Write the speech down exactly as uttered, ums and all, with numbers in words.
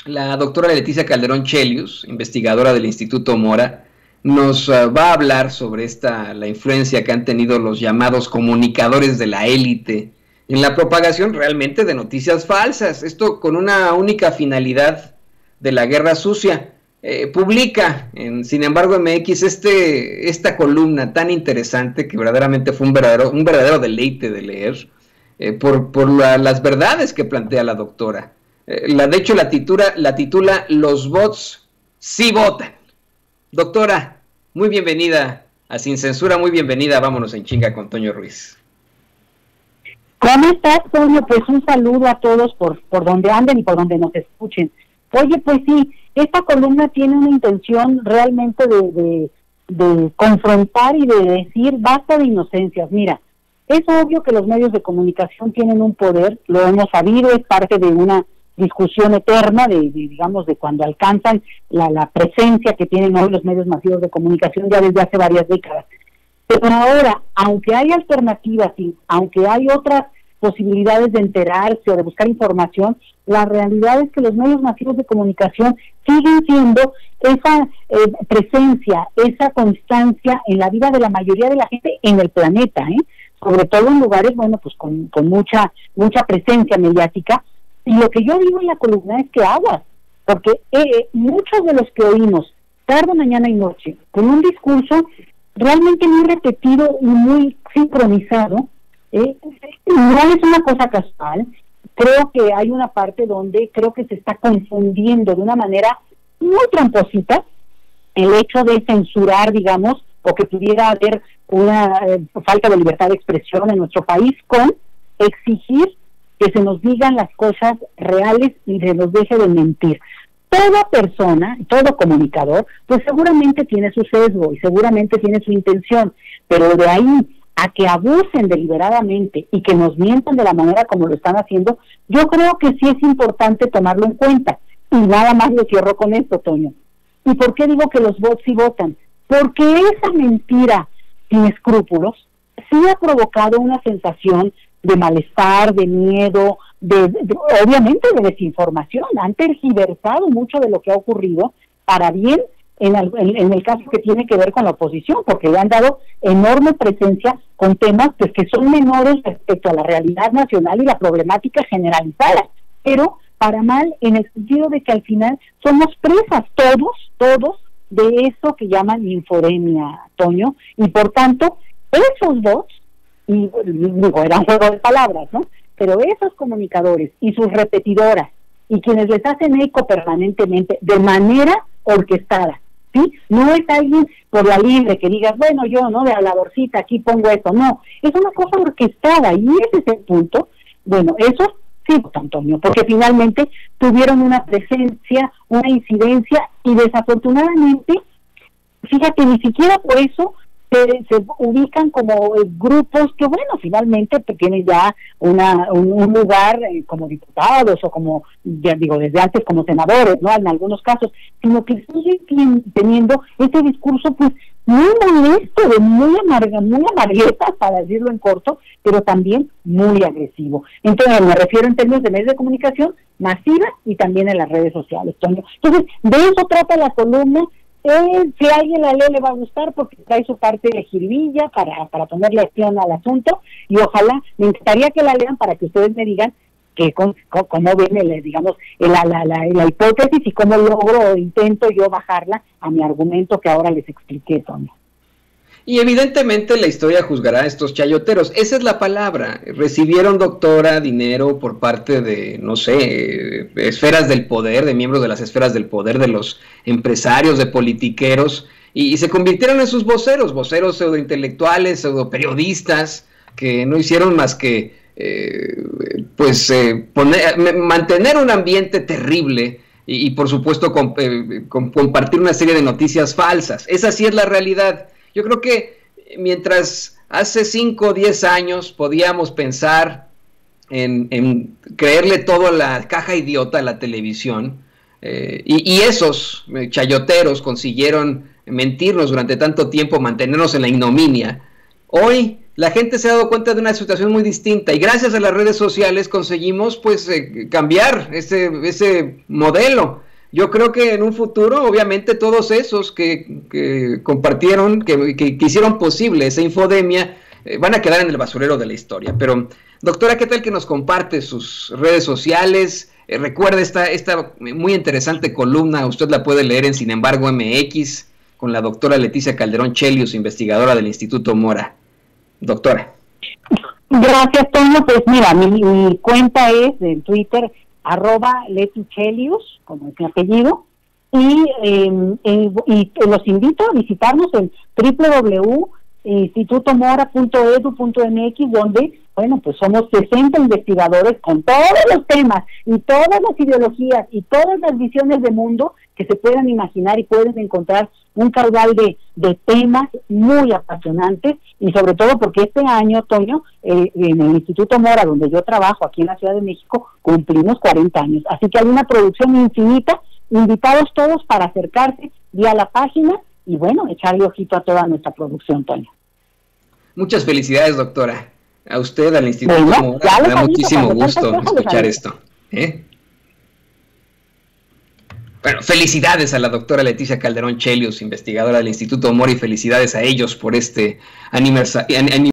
La doctora Leticia Calderón Chelius, investigadora del Instituto Mora, nos uh, va a hablar sobre esta, la influencia que han tenido los llamados comunicadores de la élite en la propagación realmente de noticias falsas. Esto con una única finalidad de la guerra sucia. Eh, publica en Sin embargo M X este, esta columna tan interesante que verdaderamente fue un verdadero, un verdadero deleite de leer, eh, por, por la, las verdades que plantea la doctora. Eh, la, de hecho la titula, la titula Los bots sí votan. Doctora, muy bienvenida a Sin Censura, muy bienvenida, vámonos en chinga con Toño Ruiz. ¿Cómo estás, Toño? Pues un saludo a todos por, por donde anden y por donde nos escuchen. Oye, pues sí, esta columna tiene una intención realmente de, de, de confrontar y de decir basta de inocencias. Mira, es obvio que los medios de comunicación tienen un poder, lo hemos sabido, es parte de una discusión eterna de, de digamos, de cuando alcanzan la, la presencia que tienen hoy los medios masivos de comunicación ya desde hace varias décadas. Pero ahora, aunque hay alternativas y aunque hay otras posibilidades de enterarse o de buscar información, la realidad es que los medios masivos de comunicación siguen siendo esa eh, presencia, esa constancia en la vida de la mayoría de la gente en el planeta, ¿eh? Sobre todo en lugares, bueno, pues con, con mucha mucha presencia mediática. Y lo que yo digo en la columna es que aguas, porque eh, muchos de los que oímos tarde, mañana y noche, con un discurso realmente muy repetido y muy sincronizado, eh, no es una cosa casual. Creo que hay una parte donde creo que se está confundiendo de una manera muy tramposita el hecho de censurar, digamos, o que pudiera haber una eh, falta de libertad de expresión en nuestro país con exigir que se nos digan las cosas reales y se nos deje de mentir. Toda persona, todo comunicador, pues seguramente tiene su sesgo y seguramente tiene su intención, pero de ahí a que abusen deliberadamente y que nos mientan de la manera como lo están haciendo, yo creo que sí es importante tomarlo en cuenta. Y nada más lo cierro con esto, Toño. ¿Y por qué digo que los bots sí votan? Porque esa mentira sin escrúpulos sí ha provocado una sensación de malestar, de miedo, de, de obviamente de desinformación. Han tergiversado mucho de lo que ha ocurrido para bien en el, en, en el caso que tiene que ver con la oposición, porque le han dado enorme presencia con temas pues que son menores respecto a la realidad nacional y la problemática generalizada, pero para mal en el sentido de que al final somos presas todos, todos de eso que llaman infodemia, Toño, y por tanto esos bots, y digo, era un juego de palabras, ¿no? Pero esos comunicadores y sus repetidoras y quienes les hacen eco permanentemente de manera orquestada, ¿sí? No es alguien por la libre que digas, bueno, yo, ¿no? De habladorcita, aquí pongo esto, no. Es una cosa orquestada y ese es el punto. Bueno, eso sí, Antonio, porque finalmente tuvieron una presencia, una incidencia y desafortunadamente, fíjate, ni siquiera por eso Se, se ubican como eh, grupos que, bueno, finalmente pues, tienen ya una, un, un lugar eh, como diputados o como, ya digo, desde antes como senadores, ¿no? En algunos casos, sino que siguen teniendo ese discurso, pues, muy molesto, de muy amarga, muy amargueta, para decirlo en corto, pero también muy agresivo. Entonces, me refiero en términos de medios de comunicación masiva y también en las redes sociales, Toño. Entonces, de eso trata la columna. Eh, si a alguien la lee le va a gustar porque trae su parte de jiribilla para, para ponerle acción al asunto y ojalá, me encantaría que la lean para que ustedes me digan que con, con, cómo ven el, digamos, la, la, la, la hipótesis y cómo logro o intento yo bajarla a mi argumento que ahora les expliqué, Toño. Y evidentemente la historia juzgará a estos chayoteros, esa es la palabra. Recibieron, doctora, dinero por parte de, no sé, esferas del poder, de miembros de las esferas del poder, de los empresarios, de politiqueros, y, y se convirtieron en sus voceros, voceros pseudointelectuales, pseudoperiodistas, que no hicieron más que, eh, pues, eh, poner, mantener un ambiente terrible y, y por supuesto, con, eh, con, compartir una serie de noticias falsas. Esa sí es la realidad. Yo creo que mientras hace cinco o diez años podíamos pensar en, en creerle todo a la caja idiota de la televisión, eh, y, y esos eh, chayoteros consiguieron mentirnos durante tanto tiempo, mantenernos en la ignominia, hoy la gente se ha dado cuenta de una situación muy distinta y gracias a las redes sociales conseguimos pues eh, cambiar ese, ese modelo. Yo creo que en un futuro, obviamente, todos esos que, que compartieron, que, que, que hicieron posible esa infodemia, eh, van a quedar en el basurero de la historia. Pero, doctora, ¿qué tal que nos comparte sus redes sociales? Eh, recuerde esta, esta muy interesante columna, usted la puede leer en Sin embargo M X, con la doctora Leticia Calderón Chelius, investigadora del Instituto Mora. Doctora. Gracias, Toño. Pues mira, mi, mi cuenta es en Twitter, arroba Leti Chelius, como es mi apellido, y, eh, eh, y los invito a visitarnos en doble u doble u doble u punto instituto mora punto edu punto m x, donde, bueno, pues somos sesenta investigadores con todos los temas y todas las ideologías y todas las visiones de mundo que se puedan imaginar, y pueden encontrar un caudal de, de temas muy apasionantes, y sobre todo porque este año, Toño, eh, en el Instituto Mora, donde yo trabajo aquí en la Ciudad de México, cumplimos cuarenta años, así que hay una producción infinita, invitados todos para acercarse vía la página y bueno, echarle ojito a toda nuestra producción, Toño. Muchas felicidades, doctora. A usted, al Instituto bueno, Mora, me da muchísimo gusto escuchar esto. ¿Eh? Bueno, felicidades a la doctora Leticia Calderón Chelius, investigadora del Instituto Mora, y felicidades a ellos por este aniversario.